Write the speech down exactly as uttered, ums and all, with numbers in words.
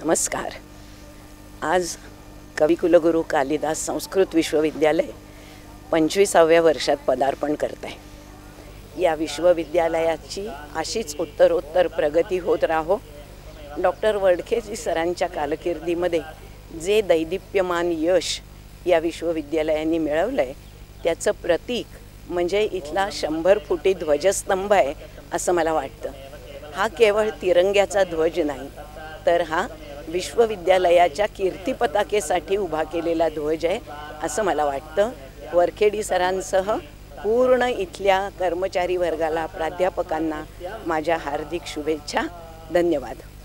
नमस्कार। आज कविकुलगुरू कालिदास संस्कृत विश्वविद्यालय पंचवीसाव्या वर्षात पदार्पण करत आहे। या विश्वविद्यालयाची अशीच उत्तरोत्तर प्रगती होत राहो। डॉक्टर वडखेजी सरांच्या कारकिर्दीमध्ये जे दैदिप्यमान यश या विश्वविद्यालयाने मिळवलं आहे त्याचं प्रतीक म्हणजे इथला शंभर फुटी ध्वजस्तंभ आहे असं मला वाटतं। हा केवळ तिरंग्याचा ध्वज नाही तर हा विश्वविद्यालयाच्या कीर्तिपताकेसाठी उभा केलेला ध्वज आहे असं मला वाटतं। वरखेडी सरांसह पूर्ण इथल्या कर्मचारी वर्गाला, प्राध्यापकांना माझ्या हार्दिक शुभेच्छा। धन्यवाद।